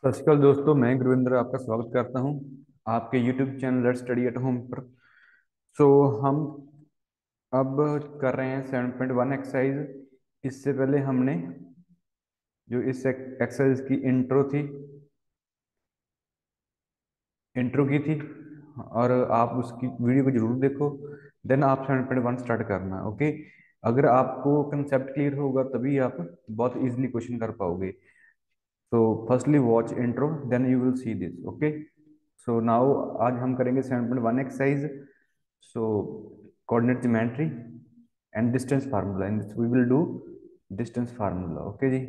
सत श्रीकाल दोस्तों, मैं गुरविंदर आपका स्वागत करता हूं आपके YouTube channel let's study at home पर। सो हम अब कर रहे हैं 7.1 एक्सरसाइज। इससे पहले हमने जो इस एक्सरसाइज की इंट्रो की थी, और आप उसकी वीडियो को जरूर देखो। देन आप 7.1 स्टार्ट करना। ओके, अगर आपको कंसेप्ट क्लियर होगा तभी आप बहुत इजीली क्वेश्चन कर पाओगे। So firstly watch intro, then you will see this. Okay. So now आज हम करेंगे 7.1 exercise. So coordinate geometry and distance formula. In this we will do distance formula. Okay ji.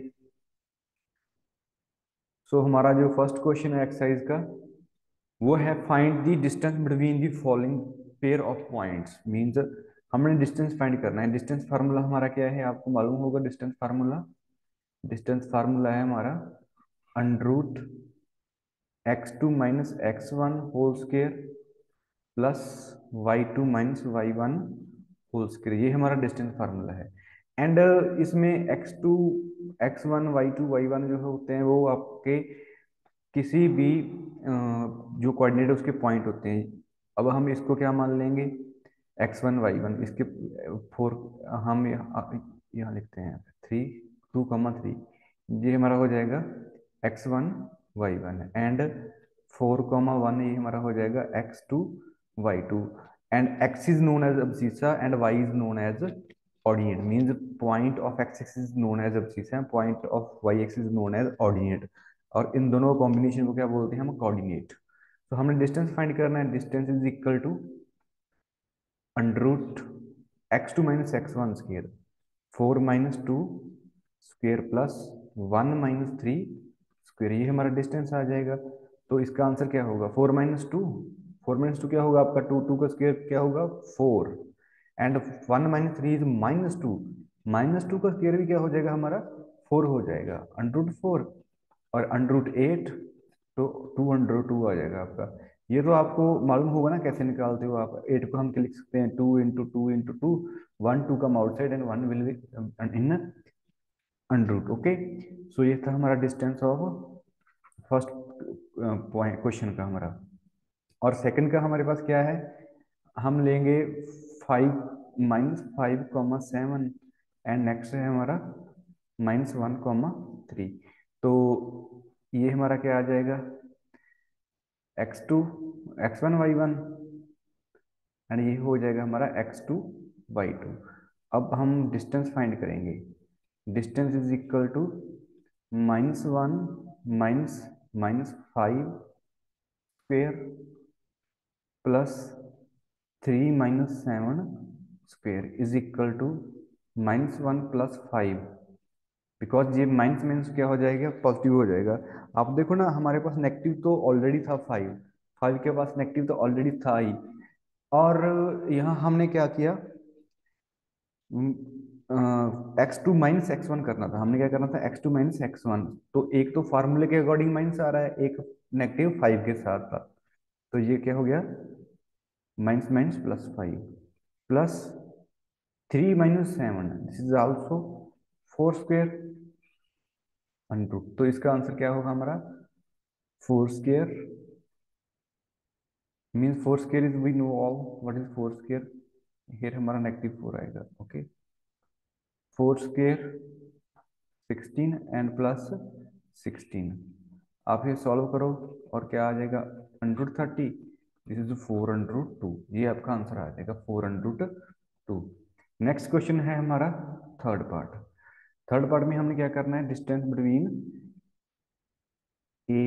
So हमारा जो first question है exercise का, वो है find the distance between the following pair of points. Means हमने डिस्टेंस फाइंड करना है। Distance formula हमारा क्या है, आपको मालूम होगा। डिस्टेंस फार्मूला है हमारा under root x2 minus x1 whole square plus y2 minus y1 whole square. ये हमारा डिस्टेंस फार्मूला है। एंड इसमें x2 x1 y2 y1 जो होते हैं वो आपके किसी भी जो कोऑर्डिनेट उसके पॉइंट होते हैं। अब हम इसको क्या मान लेंगे, x1 y1 इसके फोर, हम यहाँ लिखते हैं 2, 3। ये हमारा हो जाएगा x1 y1 एंड 4, 1 ये हमारा हो जाएगा x2 y2। And x is known as abscissa and y is known as ordinate. Means point of x axis is known as abscissa, point of y axis is known as ordinate. और इन दोनों combination को क्या बोलते हैं हम, coordinate. तो हमने डिस्टेंस फाइंड करना है। Distance is equal to under root x2 minus x1 square, 4 minus 2 square plus 1 minus 3 square. ये हमारा डिस्टेंस आ जाएगा। तो इसका आंसर क्या होगा, 4 माइनस 2। 4 माइनस 2 क्या होगा आपका, 2 का स्क्वायर क्या होगा 4। And 1 minus 3 is -2। -2 का स्क्वायर भी क्या हो जाएगा हमारा 4 हो जाएगा, अंडर रूट 4। और अंडर रूट 8, तो 2 अंडर रूट 2 आ जाएगा आपका। ये तो आपको मालूम होगा ना कैसे निकालते हो आप। 8 को हम क्या लिख सकते हैं, 2 into 2 into 2। 1 2 come outside and 1 will be in under root. Okay. So ये था हमारा distance of first point question का हमारा। और सेकंड का हमारे पास क्या है, हम लेंगे 5 -5, 7 एंड नेक्स्ट है हमारा -1, 3। तो ये हमारा क्या आ जाएगा, x2 x1 y1 एंड ये हो जाएगा हमारा x2 y2। अब हम डिस्टेंस फाइंड करेंगे। Distance is equal to -1 minus -5 square plus 3 - 7 square is equal to -1 plus 5। Because ये माइनस माइनस क्या हो जाएगा, पॉजिटिव हो जाएगा। आप देखो ना, हमारे पास नेगेटिव तो ऑलरेडी था 5, 5 के पास नेगेटिव तो ऑलरेडी था ही। और यहाँ हमने क्या किया, x2 माइनस x1 करना था। हमने क्या करना था, x2 माइनस x1। तो एक तो फार्मूले के अकॉर्डिंग माइनस आ रहा है, एक -5 के साथ था। तो ये क्या हो गया, minus minus +5 plus 3 - 7, this is also 4 square under. तो इसका आंसर क्या होगा हमारा, 4 square. Means 4 square is, we know all what is 4 square. Here हमारा -4 आएगा। Okay, 4 square 16 and plus 16। आप ये सॉल्व करो और क्या आ जाएगा, √30। This is 4 √2। ये आपका आंसर आ जाएगा 4 √2। नेक्स्ट क्वेश्चन है हमारा थर्ड पार्ट। थर्ड पार्ट में हमने क्या करना है, distance between A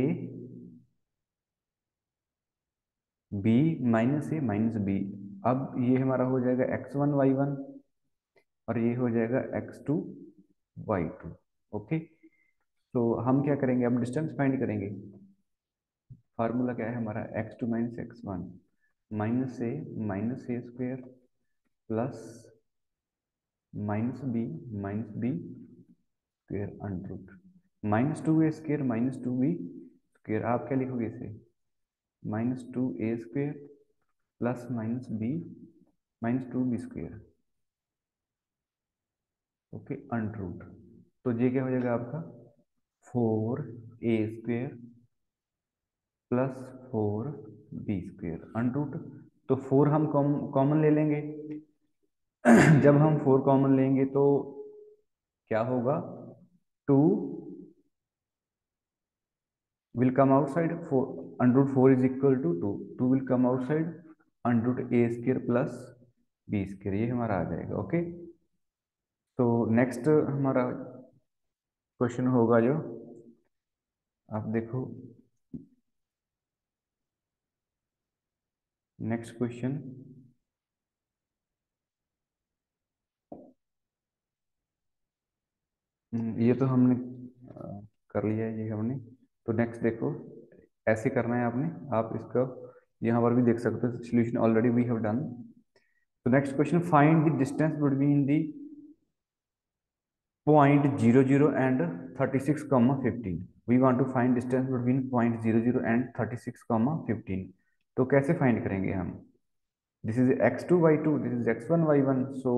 B -a - b। अब ये हमारा हो जाएगा x1 y1 और ये हो जाएगा x2 y2। ओके। तो हम क्या करेंगे, अब डिस्टेंस फाइंड करेंगे। फार्मूला क्या है हमारा, x2 minus x1 -a square plus -b square under root -2a square -2b square. आप क्या लिखोगे इसे, -2a square plus -b -2b square. Okay, under root. तो ये क्या हो जाएगा आपका 4a square plus 4b²। Under root, तो 4 हम कॉमन ले लेंगे। जब हम 4 कॉमन लेंगे तो क्या होगा, 2 will come outside, 4 under root 4 is equal to 2, 2 will come outside, under root a square plus b square, ये हमारा आ जाएगा। ओके, तो नेक्स्ट हमारा क्वेश्चन होगा जो, आप देखो नेक्स्ट क्वेश्चन। ये तो हमने कर लिया है, ये हमने। तो नेक्स्ट देखो, ऐसे करना है आपने, आप इसका यहाँ पर भी देख सकते हो, solution already we have done. तो next question, find the distance between the point 00 and 36 comma 15। we want to find distance between point 00 and 36 comma 15। तो कैसे फाइंड करेंगे हम, this is x2 y2, this is x1 y1, so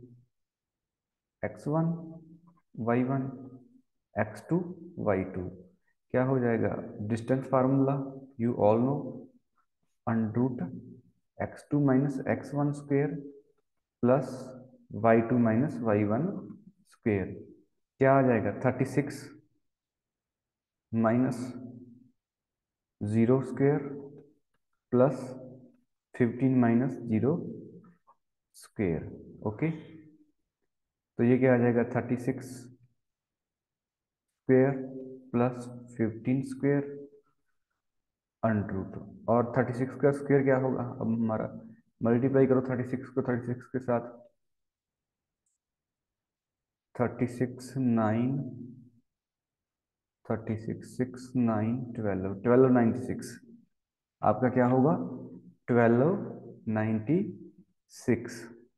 x1 y1 x2 y2 क्या हो जाएगा, distance formula you all know, under root x2 minus x1 square plus y2 minus y1 square, क्या आ जाएगा 36 माइनस 0² प्लस 15 माइनस 0²। ओके, तो ये क्या आ जाएगा 36² प्लस 15² अंडर रूट, और 36 का स्क्वायर क्या होगा, अब हमारा मल्टीप्लाई करो 36 को 36 के साथ, 36 9 36 6 9 12 1296, आपका क्या होगा 1296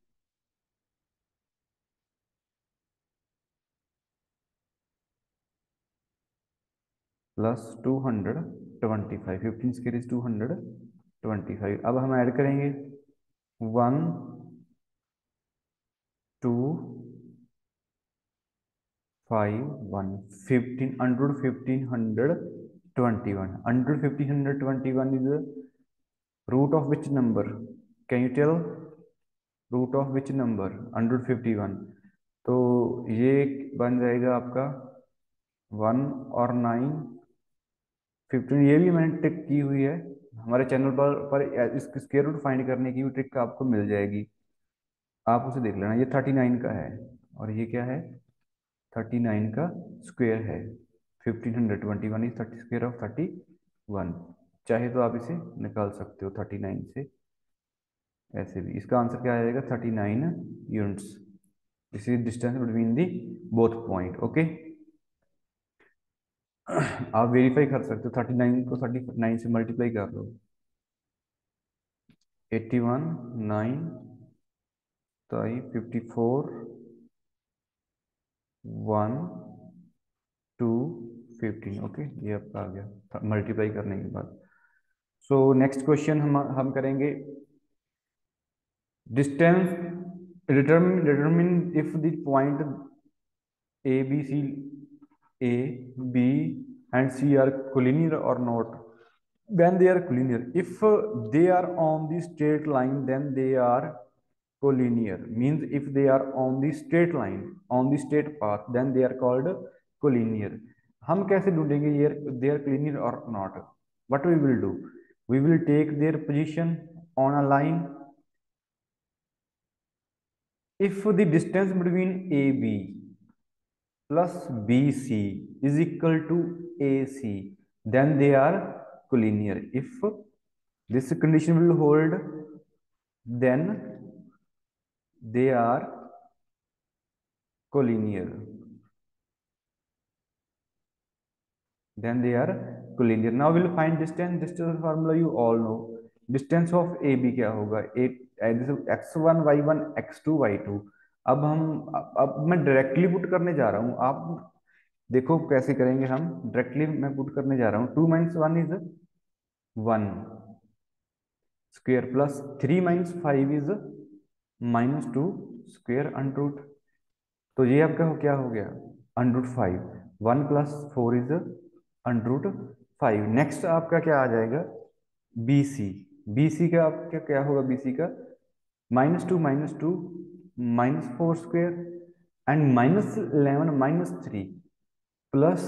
प्लस 225, 15 स्क्वायर इज 225। अब हम ऐड करेंगे 1 2 5 1 15 under 1521, under 1521 is root of which number, can you tell, root of which number under 51, तो ये बन जाएगा आपका 1 और 9 15, ये भी मैंने ट्रिक की हुई है हमारे चैनल पर इसकी स्क्वायर रूट फाइंड करने की भी ट्रिक आपको मिल जाएगी, आप उसे देख लेना। ये 39 का है, और ये क्या है 39 का स्क्वायर है, 1521 इज 30 स्क्वायर ऑफ 31, चाहे तो आप इसे निकाल सकते हो 39 से, ऐसे भी इसका आंसर क्या आएगा 39 units. This is distance between the both point. Okay, आप वेरीफाई कर सकते हो, 39 को 39 से मल्टीप्लाई कर लो, 81 9 54 1 2 15। ओके, ये आपका आ गया मल्टीप्लाई करने के बाद। सो नेक्स्ट क्वेश्चन हम करेंगे, distance determine if the point A B C, A B and C are collinear or not, when they are collinear, if they are on the straight line then they are collinear, means if they are on the straight line, on the straight path, then they are called collinear। हम कैसे ढूंढेंगे ये they are collinear or not, what we will do, we will take their position on a line, if the distance between AB plus BC is equal to AC, then they are collinear, if this condition will hold, then they are collinear, then they are collinear। Now we'll find distance, distance formula you all know, distance of AB क्या होगा, x1 y1 x2 y2। अब मैं directly put करने जा रहा हूँ, आप देखो कैसे करेंगे हम, डायरेक्टली मैं पुट करने जा रहा हूँ, 2 minus 1 is 1 square plus 3 minus 5 is -2 square under root, तो ये आपका क्या हो गया under root 5, 1 plus 4 is under root 5। Next आपका क्या आ जाएगा, BC। BC का आपका क्या होगा, BC का -2 -4 square and -11 -3 plus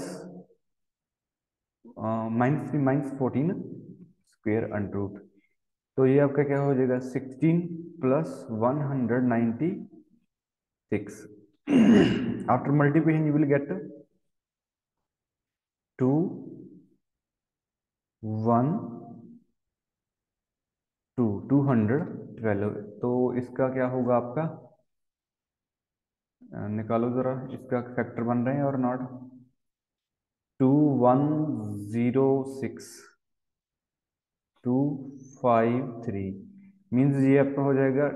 -3 -14 square under root. तो ये आपका क्या हो जाएगा, 16 plus 196। After multiplication you will get 2 1 2 212। तो इसका क्या होगा आपका, निकालो जरा, इसका फैक्टर बन रहे हैं और नॉट। 2106 253 मीन्स ये आपका हो जाएगा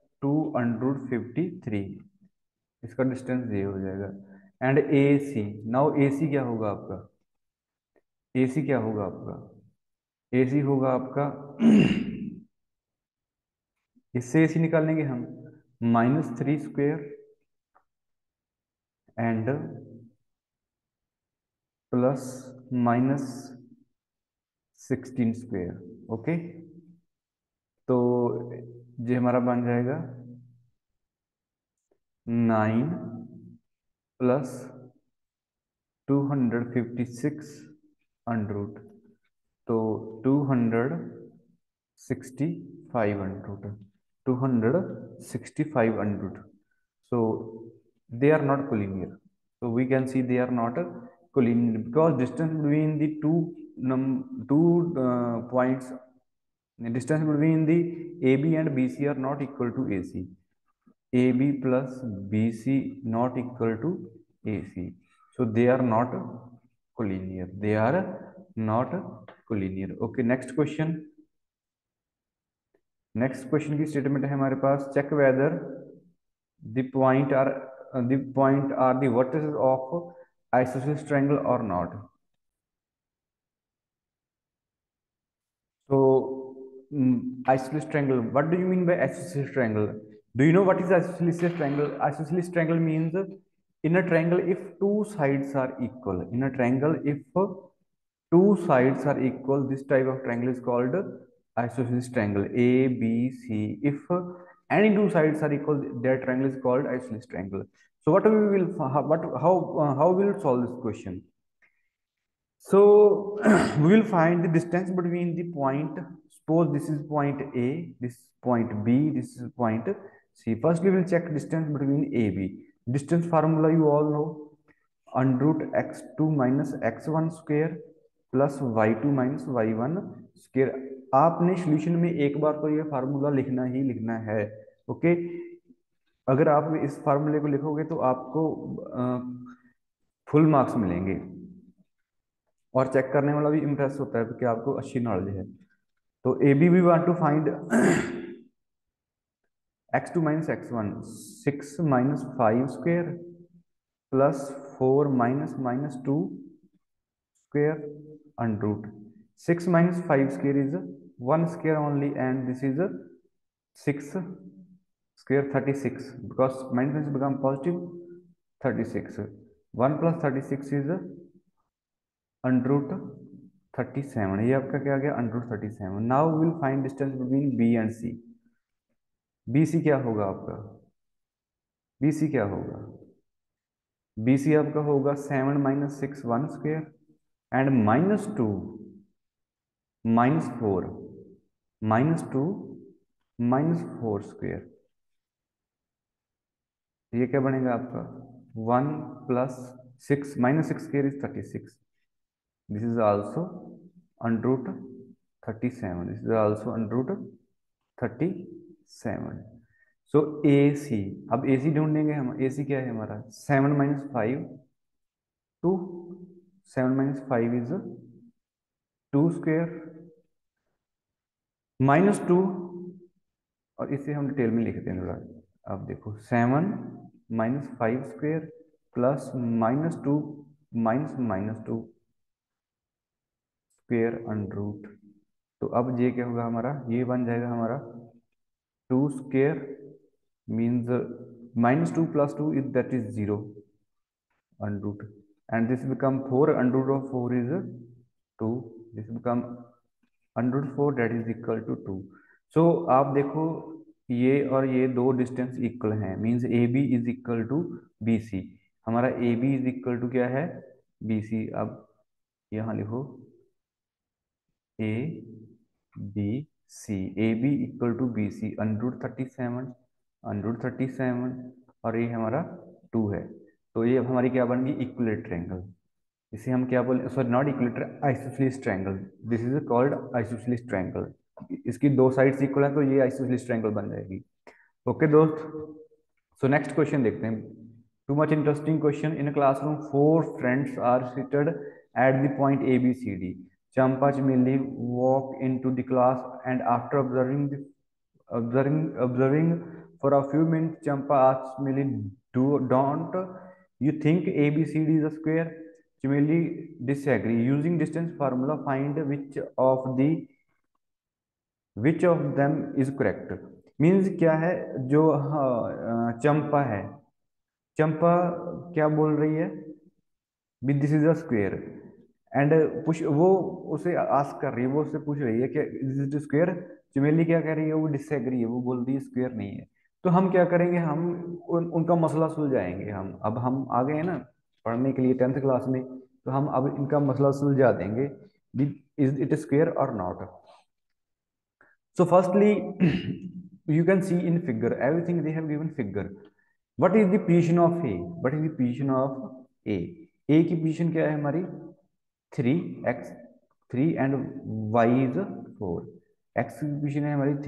253। इसका डिस्टेंस ये हो जाएगा। एंड AC, नाउ AC क्या होगा आपका, AC क्या होगा आपका, AC होगा आपका इससे AC निकालेंगे हम, -3 square and plus -16 square. Okay, तो ये हमारा बन जाएगा 9 प्लस 256 अंडर रूट। तो 265 under root, 265 under root. So they are not collinear. So we can see they are not collinear because distance between the two points, the distance between the AB and BC are not equal to AC. AB plus BC not equal to AC. So they are not collinear. They are not collinear. Okay, next question. Next question की statement है हमारे पास, check whether the point are the point are the vertices of isosceles triangle or not. So isosceles triangle, what do you mean by isosceles triangle? Do you know what is isosceles triangle? Isosceles triangle means in a triangle if two sides are equal. In a triangle if two sides are equal, this type of triangle is called isosceles triangle, ABC. If any two sides are equal, that triangle is called isosceles triangle. So what we will how we will solve this question? So we will find the distance between the point. Suppose this is point A, this is point B, this is point C. First we will check distance between AB. Distance formula you all know, under root x2 minus x1 square plus y2 minus y1 square. आपने solution में एक बार तो ये formula लिखना ही लिखना है। Okay, अगर आप इस फार्मूले को लिखोगे तो आपको फुल मार्क्स मिलेंगे और चेक करने वाला भी इम्प्रेस होता है कि आपको अच्छी नॉलेज है। तो A B we want to find x2 minus x1, 6 minus 5 square plus 4 minus 2 square under root 6 minus 5 square is 1 square only, and this is 6 square 36 because minus become positive 36, 1 plus 36 is under root 37। ये आपका क्या आ गया, under root 37। Now will find distance between B and C. B C क्या होगा आपका, B C क्या होगा, बी सी आपका होगा 7 माइनस 6 1 स्क्वेयर एंड -2 -4 -2 -4 स्क्वेयर। ये क्या बनेगा आपका 1 plus 6 -6 square is 36। This is also under root 37। This is also under root 37। So A C, अब ए सी ढूंढेंगे हम। ए सी क्या है हमारा 7 माइनस 5 2, 7 माइनस 5 इज 2 स्क्वेयर -2, और इसे हम डिटेल में लिखते हैं थोड़ा। अब देखो 7 minus 5 square plus -2 -2 square under root. तो अब ये क्या होगा हमारा, ये बन जाएगा हमारा 2 square means -2 plus 2 is that is 0 under root, and this become 4 under root of 4 is 2, this become √4 that is equal to 2। So आप देखो ये और ये दो डिस्टेंस इक्वल हैं, means A B is equal to B C. हमारा A B is equal to क्या है, बी सी। अब यहाँ लिखो A B C, A B equal to B C, √37 और ये हमारा 2 है। तो ये हमारी क्या बन गई, इक्विलेटरल ट्रायंगल। इसे हम क्या बोले, sorry not equilateral, isosceles triangle. This is called isosceles triangle. इसकी दो साइड्स इक्वल है तो ये आइसोसेलेस ट्रायंगल बन जाएगी। ओके दोस्त, सो नेक्स्ट क्वेश्चन देखते हैं। Too much interesting question. In classroom 4 friends are seated at the point A B C D. Champa Chameli walk into the class and after observing for a few minutes, Champa asks Chameli, don't you think ABCD is a square? Chameli disagree. Using distance formula, find which of them is correct. Means क्या है, जो चंपा है, चंपा क्या बोल रही है, with this is a square. And push वो उसे आस्क कर रही है, वो उससे पूछ रही है कि दिस इज स्क्वेयर। चमेली क्या कह रही है, वो डिसएग्री है, वो बोल रही है स्क्वेयर नहीं है। तो हम क्या करेंगे, हम उनका मसला सुलझाएंगे। हम अब हम आ गए हैं ना पढ़ने के लिए 10th क्लास में, तो हम अब इनका मसला सुलझा देंगे, इज इट स्क्वेयर और not. So firstly, you can see in figure, everything they have given figure. What is the position of A? What is the position of A? A की position क्या है हमारी, 3x 3 and y is 4। x की position है हमारी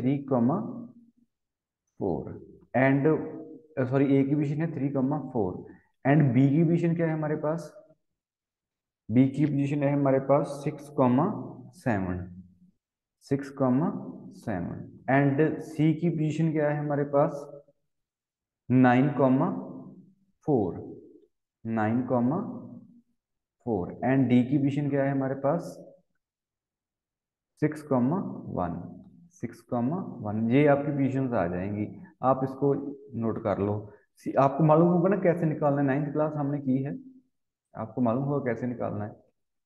3,4 and sorry A की position है 3,4 and B की position क्या है हमारे पास, B की position है हमारे पास 6,7 एंड सी की पोजीशन क्या है हमारे पास 9,4 एंड डी की पोजीशन क्या है हमारे पास 6,1। ये आपकी पोजीशंस आ जाएंगी, आप इसको नोट कर लो। आपको मालूम होगा ना कैसे निकालना है, 9th क्लास हमने की है, आपको मालूम होगा कैसे निकालना है।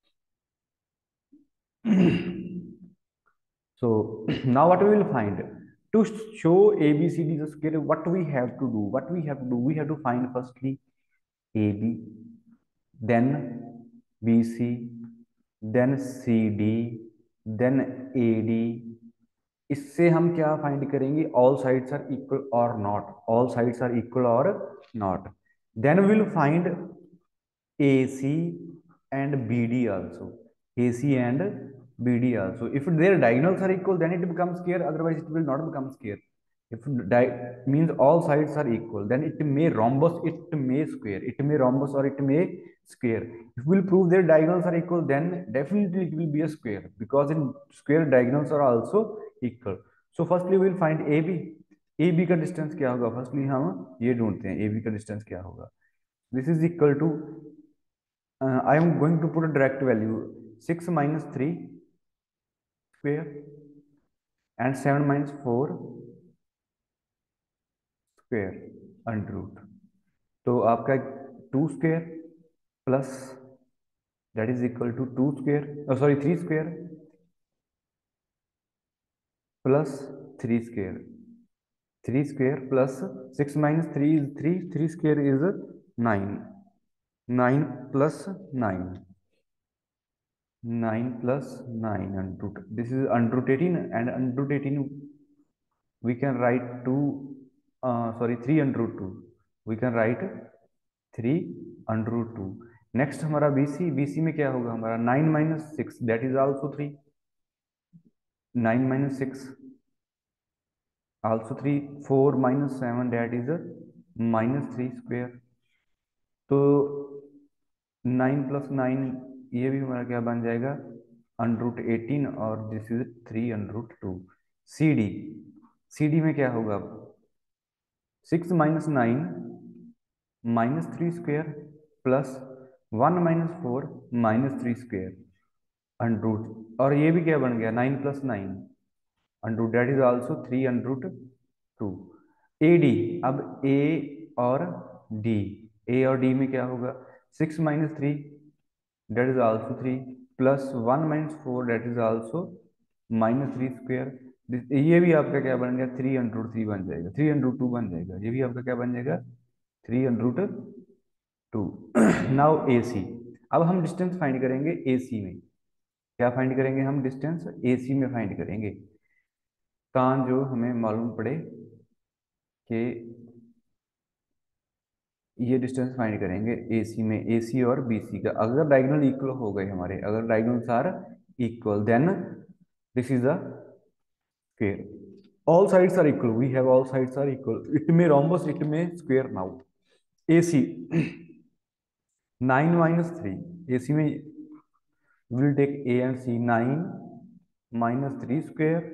So now what we will find, to show ABCD is a square, what we have to do, we have to find firstly AB, then BC, then CD, then AD। इससे हम क्या फाइंड करेंगे, ऑल साइड्स आर इक्वल और not, all sides are equal और not. Then we will find AC and BD also, AC and BD also. If their diagonals are equal, then it becomes square, otherwise it will not become square. If means all sides are equal, then it may rhombus, it may square, it may rhombus or it may square. If we will prove their diagonals are equal, then definitely it will be a square, because in square diagonals are also equal. So firstly we will find AB। AB का distance क्या होगा, firstly हम ये ढूंढते हैं AB का distance क्या होगा। This is equal to I am going to put a direct value, 6 minus 3 square and 7 minus 4 square under root। तो आपका 2 square plus that is equal to 2 square, sorry 3 square plus 3 square, 3 square plus 6 minus 3 is 3, 3 square is 9, 9 plus 9, 9 plus 9 under root. This is under root 18 and under root 18 we can write 2 sorry 3 under root 2, we can write 3 under root 2। Next हमारा BC, BC में क्या होगा हमारा 9 minus 6 that is also 3, 9 minus 6 also 3, 4 minus 7 that is a minus 3 square। तो 9 plus 9 ये भी हमारा क्या बन जाएगा अंडर रूट 18 और this is 3 under root 2। CD, CD में क्या होगा 6 minus 9 minus 3 square plus 1 minus 4 minus 3 square under root, और ये भी क्या बन गया 9 plus 9 under root that is also 3 under root 2। AD, अब A और D, A और D में क्या होगा 6 minus 3 that is also 3 plus 1 - 4 that is also -3 square. ये भी आपका क्या बन गया, 3√3 बन जाएगा, 3√2 बन जाएगा। ये भी आपका क्या बन जाएगा, 3√2। Now A C. अब हम डिस्टेंस फाइंड करेंगे ए सी में। क्या फाइंड करेंगे हम, डिस्टेंस ए सी में फाइंड करेंगे। कहाँ जो हमें मालूम पड़े कि ये डिस्टेंस फाइंड करेंगे ए सी में, ए सी और बी सी का। अगर डायगोनल इक्वल हो गए हमारे, अगर diagonals are equal, then this is a square. all sides are equal, we have all sides are equal, it may rhombus, it may square. Now AC 9 - 3, AC में we will take A and C, 9 - 3 square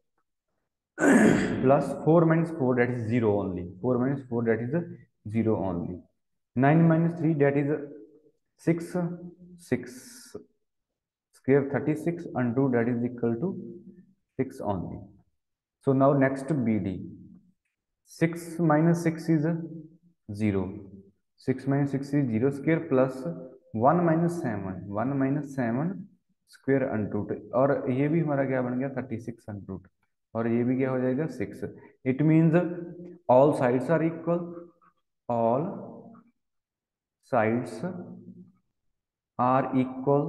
plus 4 - 4 that is 0 only, 4 - 4 that is 0 only, 9 - 3 that is 6, 6 square 36, and 2 that is equal to 6 only. So now next BD, 6 - 6 is 0, 6 - 6 is 0 square plus 1 - 7, 1 - 7 square under root, और ये भी हमारा क्या बन गया, 36 under root, और ये भी क्या हो जाएगा, 6। It means all sides are equal, all sides are equal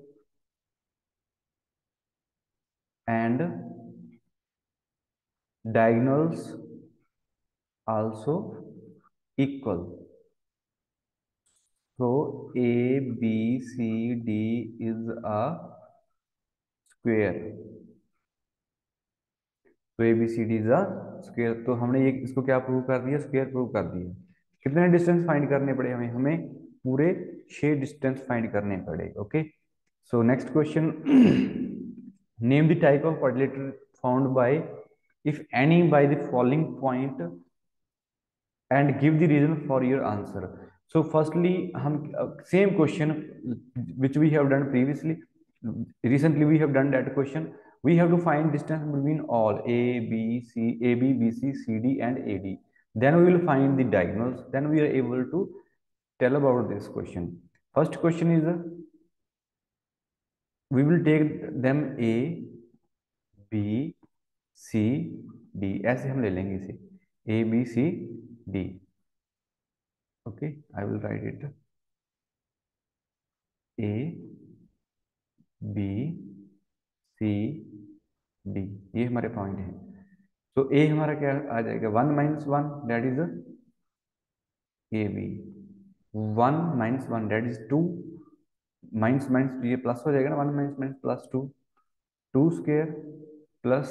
and diagonals also equal. So ABCD is a square. तो ABCD is a square। तो हमने ये इसको क्या प्रूव कर दिया, स्क्वायर प्रूव कर दिया। कितने डिस्टेंस फाइंड करने पड़े हमें, हमें पूरे 6 डिस्टेंस फाइंड करने पड़े। Okay, so next question, name the type of quadrilateral found by if any by the following point and give the reason for your answer. So firstly हम same question which we have done previously, recently we have done that question. We have to find distance between all a b c a b b c c d and ad, then we will find the diagonals, then we are able to tell about this question. First question is, we will take them a b c d, ऐसे हम ले लेंगे इसे, a b c d। okay, I will write it a b c d, ये हमारे point है। तो a हमारा क्या आ जाएगा, 1 - 1 that is A B, 1 - 1 that is 2, minus minus ये प्लस हो जाएगा ना, 1 - plus 2, 2 square plus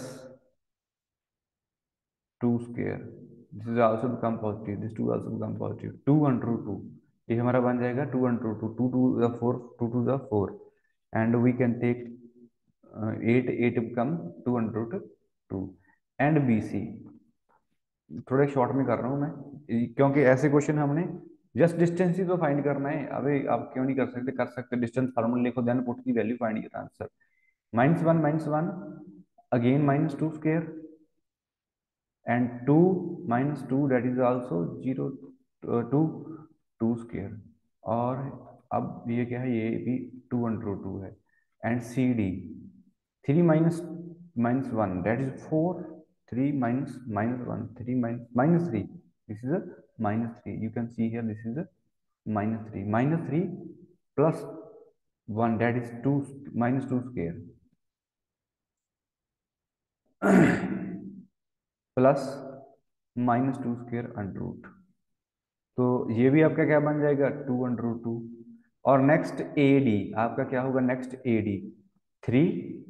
2 square, this is also become positive, this 2 also become positive, 2 × 2, ये हमारा बन जाएगा 2 × 2, 2 2 the 4, 2 2 the 4, and we can take 8, 8 become 2 × 2, and B C. थोड़ा short में कर रहा हूँ मैं, क्योंकि ऐसे क्वेश्चन हमने जस्ट डिस्टेंस ही तो फाइंड करना है। अभी आप क्यों नहीं कर सकते, कर सकते, डिस्टेंस फार्मूला लिखो, then put the value, find your answer. -1 - 1 again -2 square and 2 - 2 that is also 0, 2, 2 square, और अब ये क्या है, ये भी 2 × 2 है, and C D 3 - -1 that is 4, 3 - -1, 3 -3, this is a -3, you can see here this is a -3, -3 plus 1 that is 2, -2 square plus -2 square √ तो ये भी आपका क्या बन जाएगा, 2 × 2। और नेक्स्ट ए डी आपका क्या होगा, नेक्स्ट ए डी 3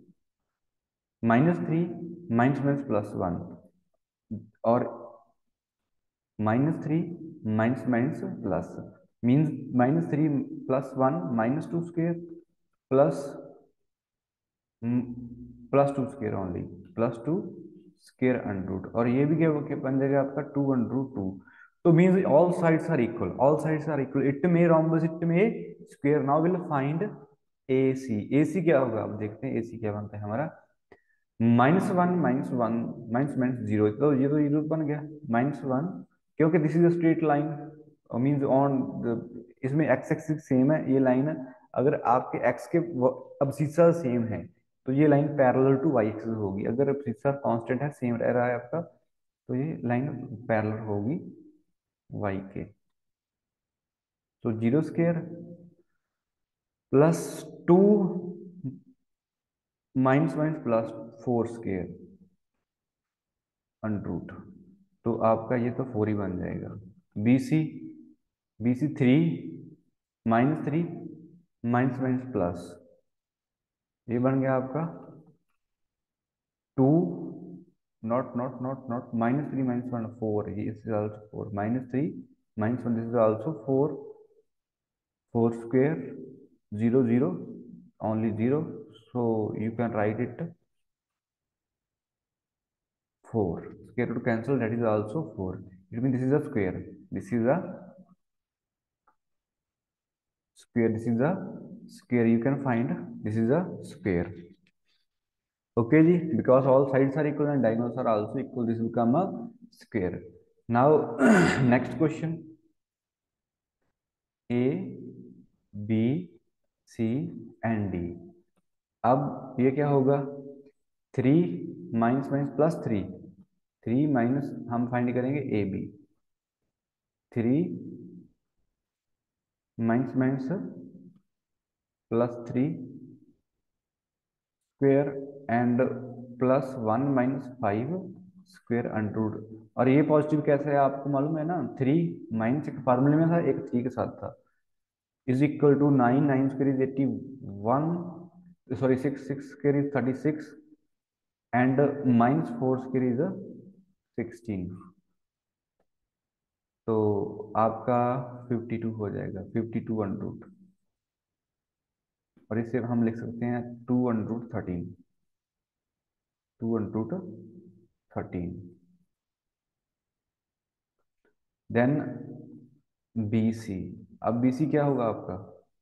-3 -+1, और -3 plus means -3 + 1 -2 square plus 2 square only, +2 square √ और ये भी क्या बन जाएगा आपका 2 × 2। तो means all sides are equal, all sides are equal, it में रोम्बस, इट में square. Now will find A C. A C क्या होगा, अब देखते हैं ए सी क्या बनता है हमारा, -1 - 1 -0, तो ये तो 0 बन गया, -1, क्योंकि this is a straight line, means on इसमें एक्स एक्सिस सेम है, ये लाइन अगर आपके एक्स के अबसिस्सा सेम है तो ये line parallel to Y axis होगी। अगर अबसिस्सा कांस्टेंट है, सेम रह रहा है आपका, तो ये लाइन पैरेलल होगी वाई के। तो 0² +2 माइनस माइनस +4² अंडरूट, तो आपका ये तो 4 ही बन जाएगा। BC, BC 3 -3 minus minus plus, ये बन गया आपका 2, नॉट नॉट नॉट नॉट, -3 -1 4, ये is also 4, -3 -1, this is also 4, 4², 0 0, only 0, so you can write it 4. Square root cancel, that is also 4. It means this is a square, this is a square, this is a square, you can find this is a square. Okay ji, because all sides are equal and diagonals are also equal, this will become a square. Now next question, A, B, C and D. अब ये क्या होगा, 3 minus minus +3, 3 minus हम find करेंगे A B, 3 minus minus +3 square and +1 -5 square under root. और ये positive कैसे है आपको मालूम है ना, 3 माइनस एक फार्मूले में था, एक 3 के साथ था, is equal to 9, 9 square is 81, sorry 6, 6 square is 36 and -4 square is 16, तो आपका 52 हो जाएगा, 52 अंडरूट। और इसे हम लिख सकते हैं 2 अंडरूट 13, 2 अंडरूट 13। देन BC, अब BC क्या होगा आपका,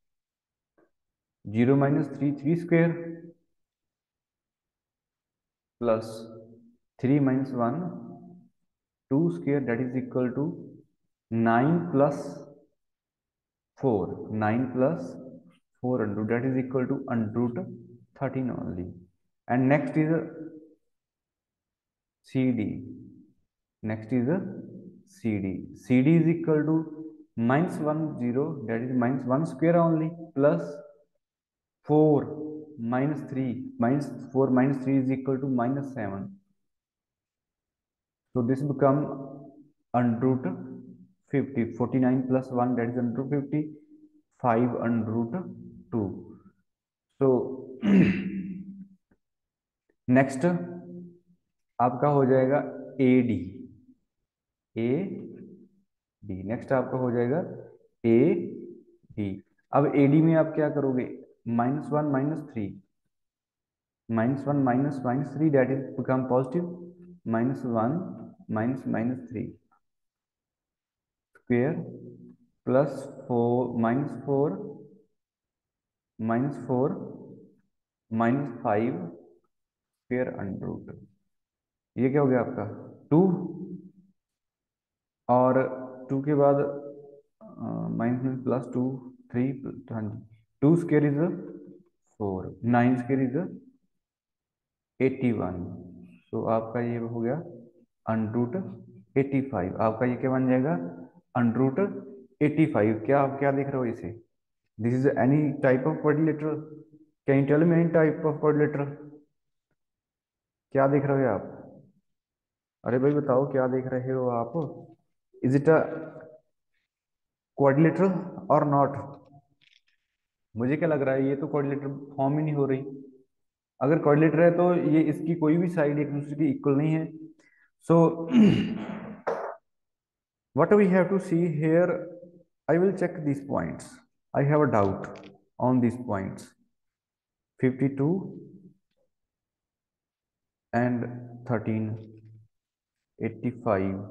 0 -3 3² plus 3 -1 2², that is equal to 9 + 4, 9 + 4 under root, that is equal to under root 13 only. And next is CD, next is CD, CD is equal to -1 0, that is -1² only, plus 4 -3, -4 -3 is equal to -7, so this become under root 50, 49 + 1, that is under root 50, 5 under root 2। so next आपका हो जाएगा AD, AD, next आपका हो जाएगा AD। अब AD में आप क्या करोगे, -1 -3, -1 -3, that is become positive, -1 -3 square plus 4 -4 -4 -5 square under root, ये क्या हो गया आपका 2, और 2 के बाद -+2 3, हाँ जी, 2² इज 4, 9² इज 81, तो आपका ये हो गया अंडरूट 85। आपका ये क्या बन जाएगा, अंडरूट 85। क्या आप क्या देख रहे हो इसे, this is any type of quadrilateral, can you tell me any type of quadrilateral, क्या देख रहे हो आप, अरे भाई बताओ क्या देख रहे हो आप, इज इट अ क्वाड्रिलेटरल और नॉट। मुझे क्या लग रहा है, ये तो क्वाड्रिलेटरल फॉर्म ही नहीं हो रही। अगर क्वाड्रिलेटर है तो ये इसकी कोई भी साइड एक दूसरे की इक्वल नहीं है। So what we have to see here, I will check these points, I have a doubt on these points, 52 and 13, 85,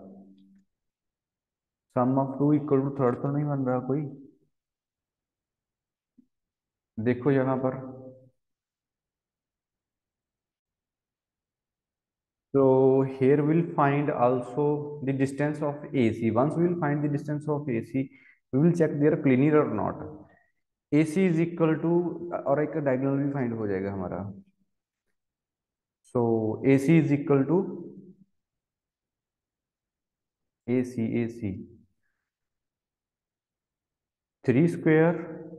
sum of 2 equal to third तो नहीं बन रहा कोई, देखो यहाँ पर। So here we'll find also the distance of AC. Once we will find the distance of AC, we will check their collinear or not. A C is equal to, और एक डायगोनल भी फाइंड हो जाएगा हमारा। So A C is equal to A C 3 square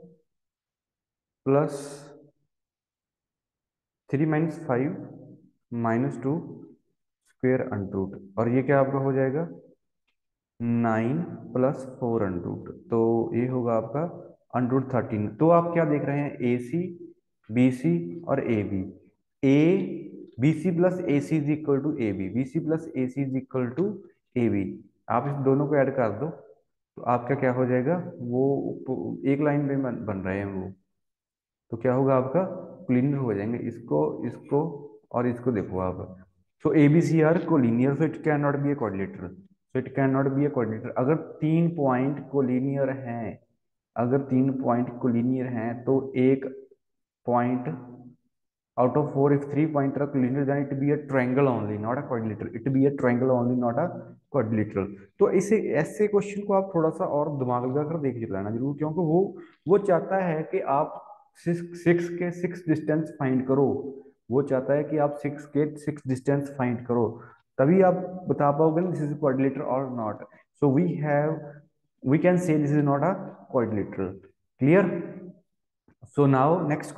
plus 3 - 5 -2 square under root, और ये क्या आपका हो जाएगा 9 + 4 अंडरूट, तो ये होगा आपका √13। तो आप क्या देख रहे हैं, ए सी बी सी और A B C plus A C is equal to A B C plus A C is equal to A B. आप इस दोनों को ऐड कर दो तो आपका क्या हो जाएगा, वो एक लाइन में बन रहे हैं वो, तो क्या होगा आपका कोलिनियर हो जाएंगे, इसको इसको और इसको देखो आप। So A B C are collinear, so it can not be a quadrilateral, so it can not be a quadrilateral. अगर 3 पॉइंट कोलिनियर हैं, अगर 3 पॉइंट कोलिनियर हैं तो एक point out of 4, if 3 points are collinear, then it be a triangle only, not a quadrilateral. It be a triangle only, not a quadrilateral. तो इसे ऐसे question को आप थोड़ा सा और दिमाग लगाकर देख लेना जरूर, क्योंकि वो चाहता है कि आप सिक्स के सिक्स डिस्टेंस फाइंड करो, वो चाहता है कि आप सिक्स के सिक्स डिस्टेंस फाइंड करो, तभी आप बता पाओगे दिस इज क्वाड्रिलेटरल और not. So we can say this is not a quadrilateral. Clear? So now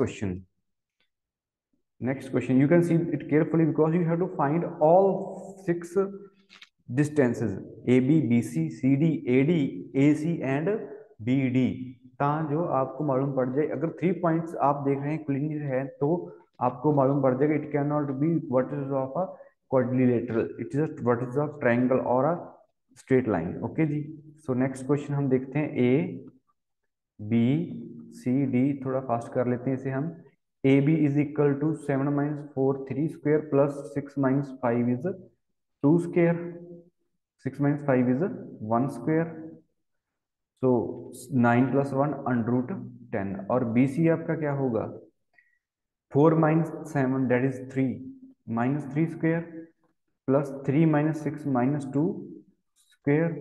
next question, you can see it carefully because you have to find all six distances AB, BC, CD, AD, AC and BD, ता जो आपको मालूम पड़ जाए। अगर 3 points आप देख रहे हैं क्लिनियर है तो आपको मालूम पड़ जाएगा it can not be vertices of a quadrilateral, it is vertices of triangle और अ स्ट्रेट लाइन। ओके जी। सो नेक्स्ट क्वेश्चन हम देखते हैं ए बी सी डी, थोड़ा फास्ट कर लेते हैं इसे हम। A B is equal to 7 - 4 3 square plus 6 - 5 is 2 square, 6 - 5 इज 1 स्क्वायर, सो 9 + 1 √10। और बी सी आपका क्या होगा 4 - 7 that is 3 -3 square plus 3 - 6 - 2 square,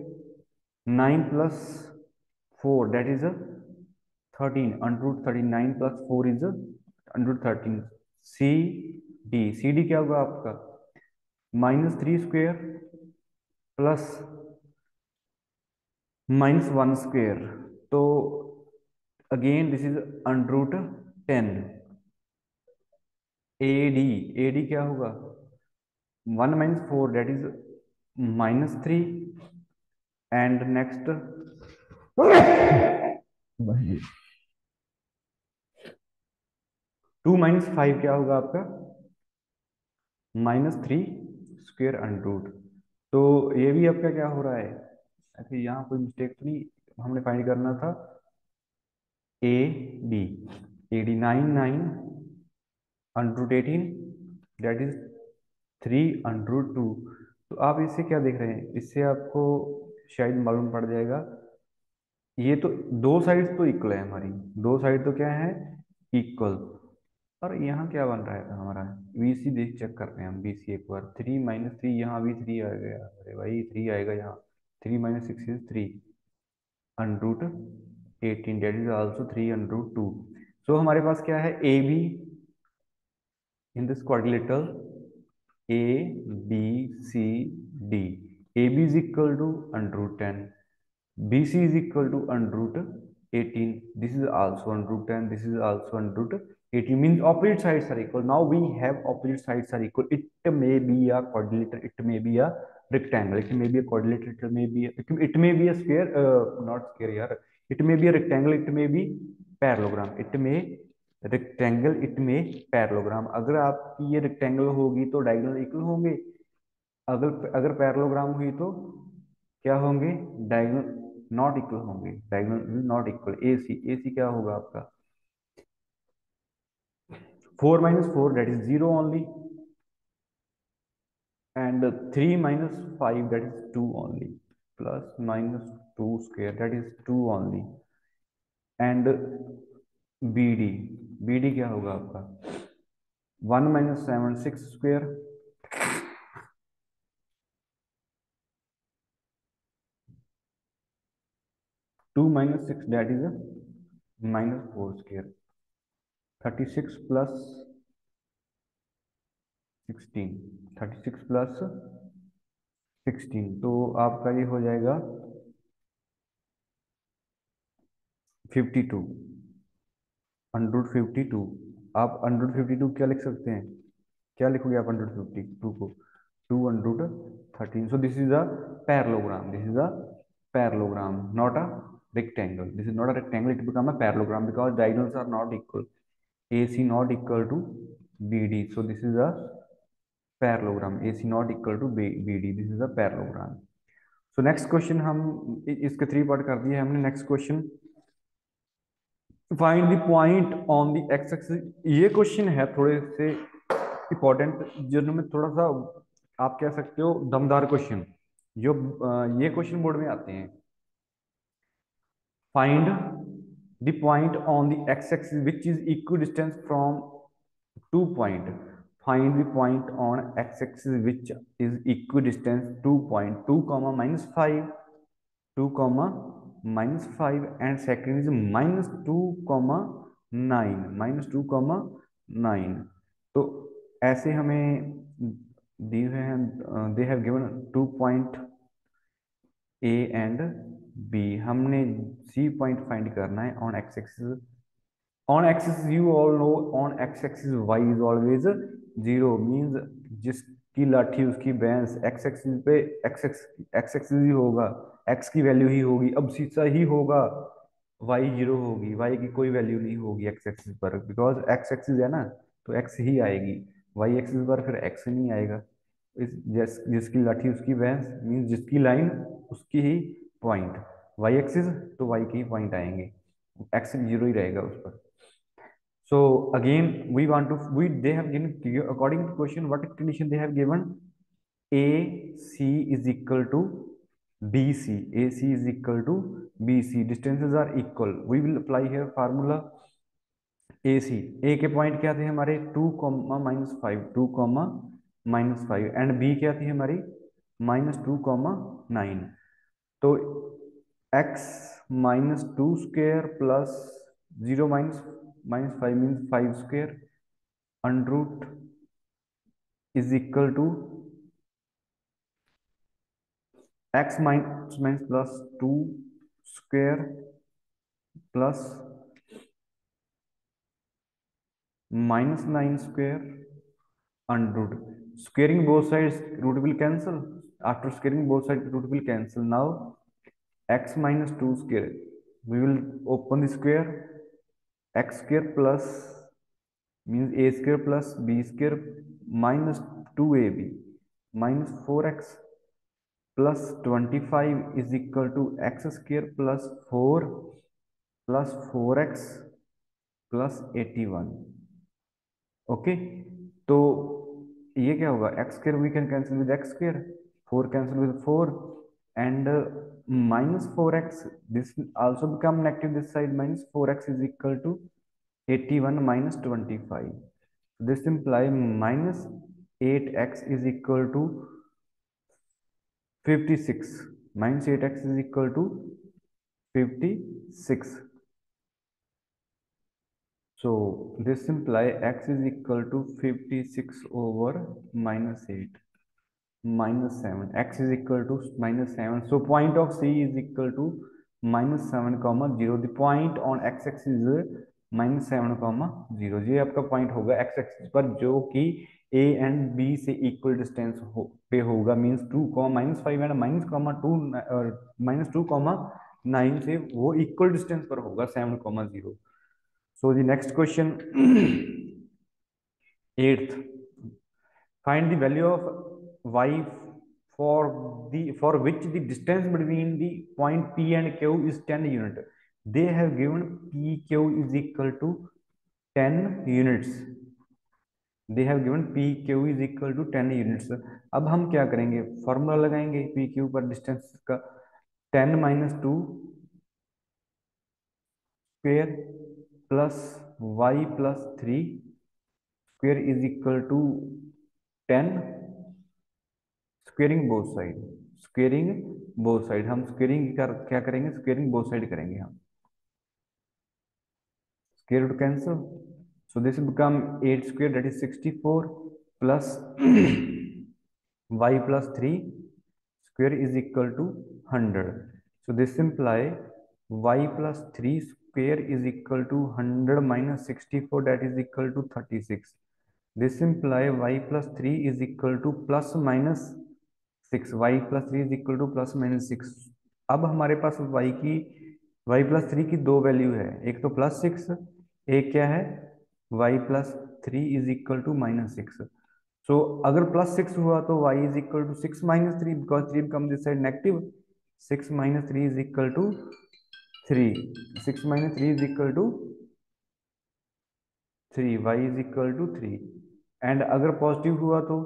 9 + 4 that is 13 √13, 9 + 4 is √13। C C D क्या होगा आपका -3 स्क्वायर प्लस -1 स्क्वायर, तो again this is √10। A D क्या होगा 1 - 4 दैट इज -3, एंड नेक्स्ट 2 - 5 क्या होगा आपका -3 स्क्वायर √। तो ये भी आपका क्या हो रहा है, ऐसे यहाँ कोई मिस्टेक तो नहीं, हमने फाइंड करना था A D. A D 9 √18 that is 3 √2। तो आप इससे क्या देख रहे हैं, इससे आपको शायद मालूम पड़ जाएगा, ये तो दो साइड तो इक्वल है हमारी, दो साइड तो क्या है इक्वल। और यहाँ क्या बन रहा है था हमारा वी सी, देख चेक करते हैं हम बी सी एक बार। 3 - 3 यहाँ भी 3 आ गया, अरे भाई 3 आएगा यहाँ, 3 - 6 is 3 √18 that is also 3 √2। So हमारे पास क्या है A B in this quadrilateral A B C D. A B is equal to √10, BC is equal to √18. This is also √10. This is also √18. Means opposite sides are equal. Now we have opposite sides are equal. It may be a quadrilateral. It may be a rectangle. It may be a quadrilateral. It may be it may be a square. Not square. Yeah. It may be a rectangle. It may be parallelogram. It may rectangle. It may parallelogram. अगर आपकी ये rectangle होगी तो diagonal equal होंगे, अगर अगर parallelogram हुई तो क्या होंगे डायगोनल नॉट इक्वल होंगे, diagonal not equal. A C क्या होगा आपका 4 - 4 that is 0 only, and 3 - 5 that is 2 only, plus -2 square that is 2 only, and B D क्या होगा आपका 1 - 7 6 square, 2 - 6 that is a minus 4 square, 36 plus 16, 36 plus 16, तो आपका ये हो जाएगा 52, अंडर 52। आप अंडर 52 क्या लिख सकते हैं, क्या लिखोगे आप अंडर 52 को, 213। So this is a parallelogram, this is a parallelogram, not a rectangle. This is not a rectangle, it become a parallelogram because diagonals are not equal. AC not equal to BD, so this is a parallelogram. AC not equal to BD, this is a parallelogram. So next question, हम इसके 3 part कर दिए हमने। Next question, find the point on the X axis. ये question है थोड़े से important, जिनमें थोड़ा सा आप कह सकते हो दमदार क्वेश्चन, जो ये क्वेश्चन बोर्ड में आते हैं। Find the point on the X axis which is equidistance from two point. Find the point on X axis which is equidistance to point, 2 comma -5, 2 comma -5 and second is -2 comma 9, -2 comma 9। तो ऐसे हमें दिए हुए हैं, they have given 2 point A and B, हमने C point find करना है on X axis. On axis you all know, on X axis Y is always 0, means जिसकी लाठी उसकी भैंस। एक्स एक्सिस पे एक्स एक्सिस ही होगा, एक्स की वैल्यू ही होगी, अब सीधा ही होगा, वाई 0 होगी, वाई की कोई वैल्यू नहीं होगी एक्स एक्सिस पर, बिकॉज एक्स एक्सिस है ना, तो एक्स ही आएगी, वाई एक्सिस पर फिर एक्स नहीं आएगा। जिसकी लाठी उसकी भैंस, मीन्स जिसकी लाइन उसकी ही पॉइंट, वाई एक्सिस तो वाई के ही पॉइंट आएंगे, एक्स 0 ही रहेगा उस पर। So again we want to, we they have given, according to question what condition they have given, AC is equal to BC, AC is equal to BC, distances are equal, we will apply here formula AC। A के point क्या थे हमारे, 2 comma -5, 2 comma -5, and B क्या थी हमारी -2 comma 9। तो x -2 square plus 0 -5 means 5 square under root is equal to x minus plus 2 square plus -9 square under root, squaring both sides root will cancel, after squaring both side root will cancel, now x -2 square, we will open the square, x square plus means a square plus b square minus 2ab minus 4x plus 25 is equal to x square plus 4 plus 4x plus 81। Okay, तो ये क्या होगा, x square we can cancel with x square, 4 cancel with 4 and -4x, this also become negative this side, -4x is equal to 81 minus 25, this imply -8x is equal to 56, -8x is equal to 56। So this imply x is equal to 56 over -8 -7, x is equal to -7, so point of C is equal to -7 comma 0, the point on x axis is -7 0, ये आपका point होगा x axis पर जो कि a and b से equal distance पे होगा, means 2 -5 and -2 से वो इक्वल डिस्टेंस पर होगा 7 0। So the next question 8th, find the value of y for for which the distance between the point P and Q is 10 unit, they have given PQ is equal to 10 units, they have given PQ is equal to 10 units। अब हम क्या करेंगे, formula लगाएंगे PQ पर distance का, 10 -2 square plus y plus 3 square is equal to 10, squaring both side, squaring both side, हम squaring कर क्या करेंगे, स्क्वेयरिंग बोथ साइड करेंगे हम। square root cancel, so this will become 8 square, that is 64, plus y plus 3 square is equal to 100. So this imply y plus 3 square is equal to 100 minus 64, that is equal to 36. This imply y plus 3 is equal to plus minus 6, y plus 3 is equal to plus minus 6. अब हमारे पास y plus 3 की दो value है, एक तो plus 6, एक क्या है y plus 3 is equal to minus 6. So अगर प्लस 6 हुआ तो y is equal to 6 minus 3, because 3 become this side negative. 6 minus 3 is equal to 3. 6 minus 3 is equal to 3, y is equal to 3. And अगर positive हुआ तो,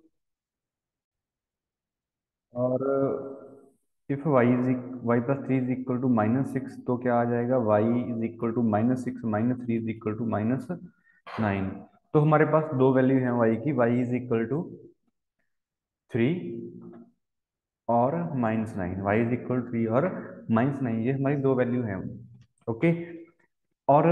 और if y plus 3 is equal to minus 6, तो क्या आ जाएगा, y is equal to minus 6 minus 3 is equal to minus 9. तो हमारे पास दो वैल्यू है y की, y इज इक्वल टू 3 और minus 9. y is equal to 3 और माइनस 9, ये हमारी दो वैल्यू है. ओके. और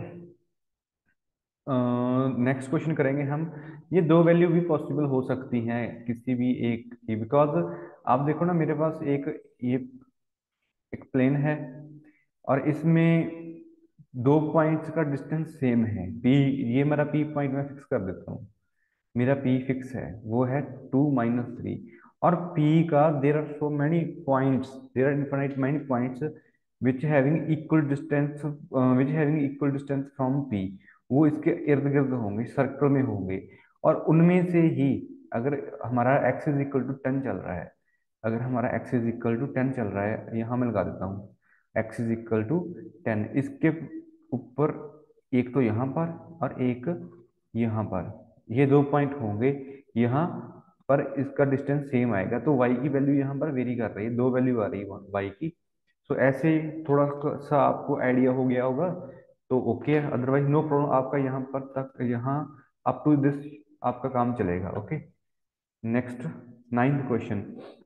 नेक्स्ट क्वेश्चन करेंगे हम. ये दो वैल्यू भी पॉसिबल हो सकती हैं किसी भी एक की, बिकॉज आप देखो ना, मेरे पास ये एक प्लेन है और इसमें दो पॉइंट्स का डिस्टेंस सेम है. पी, ये मेरा पी पॉइंट मैं फिक्स कर देता हूँ. मेरा पी फिक्स है, वो है 2 - 3. और पी का there are so many points, there are infinite many points which having equal distance, which having equal distance from P. वो इसके इर्द गिर्द होंगे, सर्कल में होंगे. और उनमें से ही अगर हमारा एक्स इज इक्वल टू 10 चल रहा है, अगर हमारा एक्स इज इक्वल टू 10 चल रहा है, यहाँ मैं लगा देता हूँ एक्स इज इक्वल टू 10, इसके ऊपर एक तो यहाँ पर और एक यहाँ पर, ये दो पॉइंट होंगे. यहाँ पर इसका डिस्टेंस सेम आएगा, तो y की वैल्यू यहाँ पर वेरी कर रही है, दो वैल्यू आ रही है y की. सो ऐसे थोड़ा सा आपको आइडिया हो गया होगा तो ओके, अदरवाइज नो प्रॉब्लम. आपका यहाँ पर तक, यहाँ अप टू दिस आपका काम चलेगा. Okay. Next, 9th question.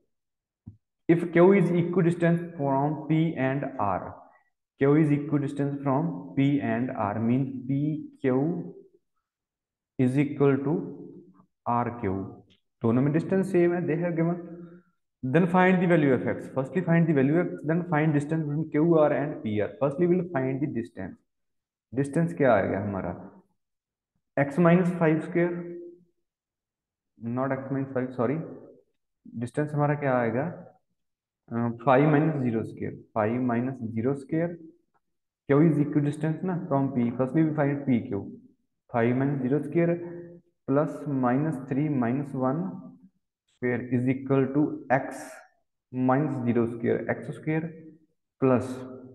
If Q is equidistant from P and R, Q is equidistant from P and R means PQ is equal to RQ. दोनों में distance same है, they have given. Then find the value of x. Firstly find the value of x, then find distance between QR and PR. Firstly we'll find the distance. Distance क्या आएगा हमारा, x minus 5 square, not x minus 5, sorry. Distance हमारा क्या आएगा, 5 minus 0 square, 5 minus 0 square. Q is equidistant ना from P. Firstly we find PQ. 5 minus 0 square plus minus 3 minus 1 square is equal to x minus 0 square, x square plus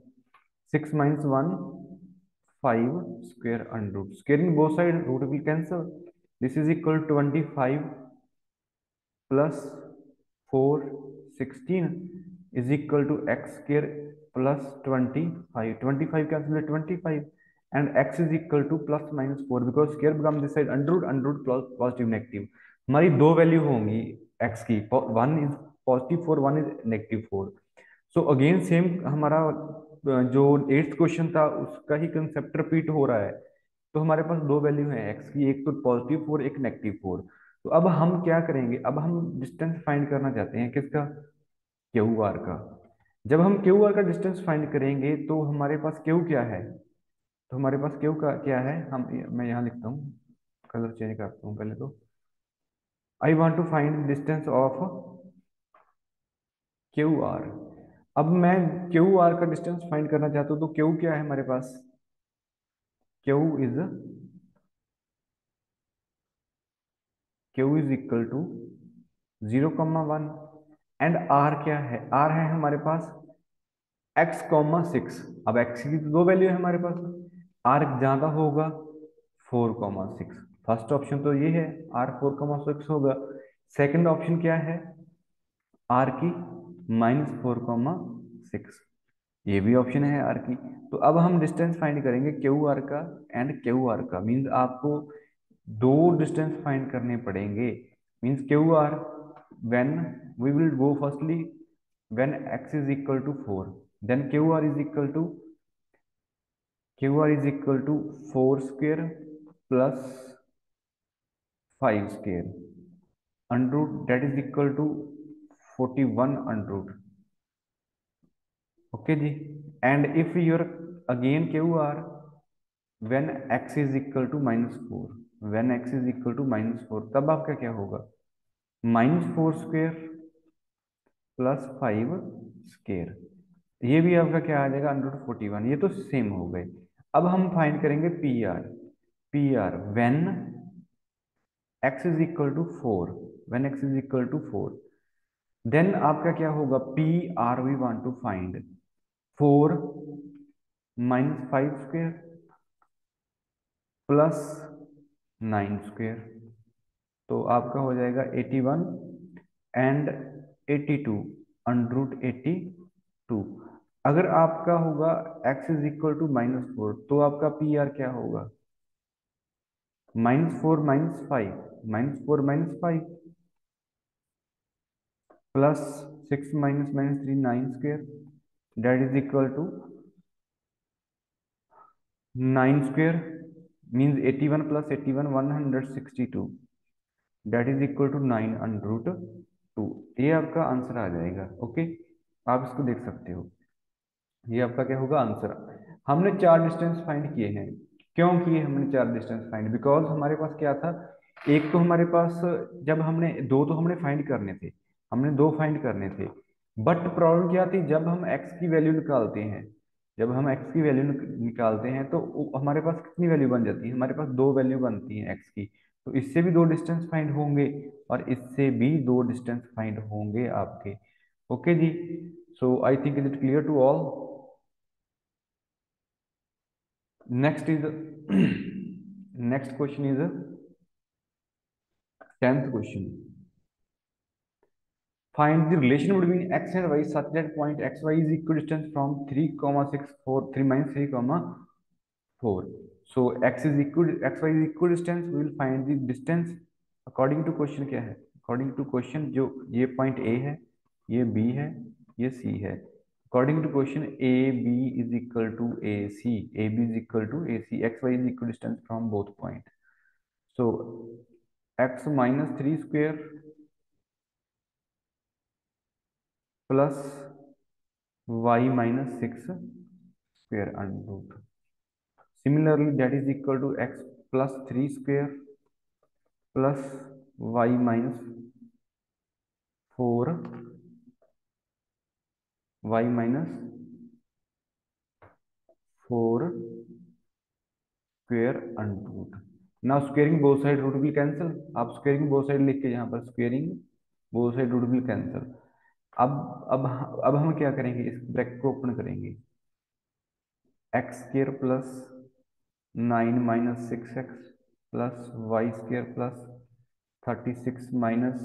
6 minus 1, 5 square under root. Squaring both sides, root will cancel. This is equal to 25 plus 4, 16 is equal to x square plus 25. 25 cancel with 25 and x is equal to plus minus 4, because square become this side under root plus positive negative. हमारी दो value होंगी x की, one is positive 4, one is negative 4. So again same हमारा जो 8th question था उसका ही concept repeat हो रहा है. तो हमारे पास दो वैल्यू है x की, एक तो पॉजिटिव 4, एक नेगेटिव 4. तो अब हम क्या करेंगे, अब हम डिस्टेंस फाइंड करना चाहते हैं किसका, क्यू आर का. जब हम क्यू आर का डिस्टेंस फाइंड करेंगे तो हमारे पास क्यू क्या है, तो हमारे पास क्यू का क्या है, हम, मैं यहाँ लिखता हूँ, कलर चेंज करता हूँ पहले तो. I want to find distance of Q R. अब मैं क्यू आर का डिस्टेंस फाइंड करना चाहता हूँ, तो क्यू क्या है हमारे पास, Q is equal to 0,1. And R क्या है, आर है हमारे पास x,6. अब x की तो दो वैल्यू है हमारे पास, आर ज्यादा होगा 4,6. फर्स्ट ऑप्शन तो ये है, आर 4,6 होगा. सेकंड ऑप्शन क्या है, आर की -4,6, ये भी ऑप्शन है आर की. तो अब हम डिस्टेंस फाइंड करेंगे क्यू आर का एंड क्यू आर का. मीन्स आपको दो डिस्टेंस फाइंड करने पड़ेंगे. Means Q R when we will go firstly when x is equal to 4, then qr is equal to Q R is equal to 4 square plus 5 square under root that is equal to 41 under root. Okay जी। And if your again Q R when x is equal to -4, when x is equal to -4, तब आपका क्या होगा? -4 square plus 5 square, ये भी आपका क्या आ जाएगा? √41। ये तो सेम हो गए। अब हम फाइंड करेंगे P R when x is equal to 4, when x is equal to 4, then आपका क्या होगा? P R we want to find 4 -5 square plus 9 square, तो आपका हो जाएगा 81 एंड 82 √82। अगर आपका होगा x इज इक्वल टू -4, तो आपका पी आर क्या होगा? -4 -5, -4 -5 plus 6 -3 9 square, that is equal to 9 square means 81 plus 81 162, that is equal to 9√2। ये आपका आंसर आ जाएगा। ओके, आप इसको देख सकते हो, ये आपका क्या होगा? आंसर। हमने 4 डिस्टेंस फाइंड किए हैं। क्यों किए हमने 4 डिस्टेंस फाइंड? बिकॉज हमारे पास क्या था, एक तो हमारे पास, जब हमने दो तो हमने फाइंड करने थे, हमने दो फाइंड करने थे, बट प्रॉब्लम क्या थी, जब हम x की वैल्यू निकालते हैं, जब हम x की वैल्यू निकालते हैं तो हमारे पास कितनी वैल्यू बन जाती है? हमारे पास दो वैल्यू बनती है x की। तो इससे भी दो डिस्टेंस फाइंड होंगे और इससे भी दो डिस्टेंस फाइंड होंगे आपके। ओके जी। So I think is it clear to all? Next is next question is 10th question. Find the relation between x and y such that point xy is equidistant from 3, 6, 4, 3 minus 3, 4. So x is equal, xy is equidistant. We will find the distance according to question क्या है? According to question जो ये point A है, ये B है, ये C है। According to question AB is equal to AC, AB is equal to AC, xy is equidistant from both point. So x minus 3 square plus y minus 6 square under root. Similarly, that is equal to x plus 3 square plus y minus 4, y minus 4 square under root. Now squaring both side root will cancel. आप squaring both side लिख के यहाँ पर squaring both side root will cancel. अब हम क्या करेंगे? इस ब्रैकेट को ओपन करेंगे। x square plus 9 minus 6x plus y square plus 36 minus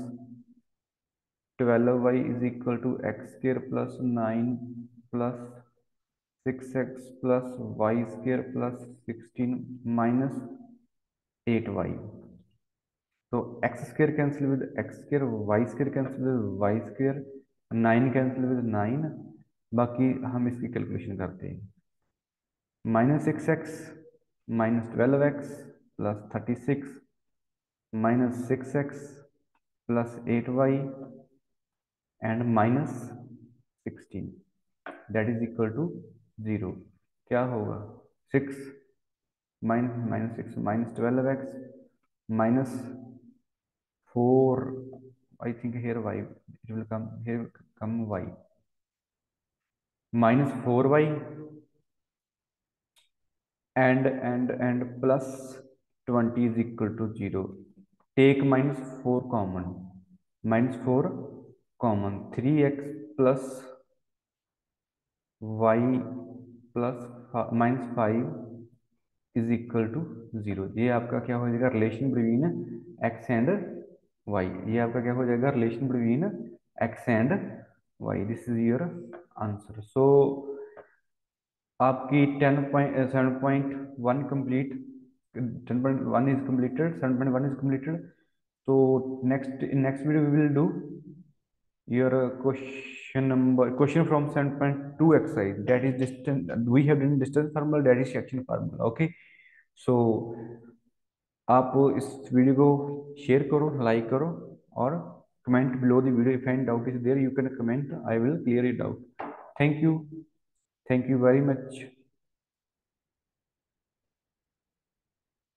12y is equal to x square plus 9 plus 6x plus y square plus 16 minus 8y. तो x square cancel with x square, y square cancel with y square, 9 cancel with 9। बाकी हम इसकी calculation करते हैं। -6x minus 12x plus 36 minus 6x plus 8y and minus 16, that is equal to 0। क्या होगा? 6 minus 6 minus 12x minus 4, I think here y, it will come, here come y, minus 4y and plus 20 is equal to 0। Take -4 common, -4 common, 3x plus y plus -5 is equal to 0। ये आपका क्या हो जाएगा? Relation between x and y। ये आपका क्या हो जाएगा? Relation between x and y। This is your answer. So आपकी 7.1 कंप्लीट, 10.1 इज कंप्लीटेड, 7.1 इज कंप्लीटेड। तो next video we will do your question question from 7.2 exercise, that is distance. We have done distance formula, that is section formula. Okay, so आप इस video को share करो, like करो, और comment below the video if any doubt is there, you can comment, I will clear it out. Thank you very much.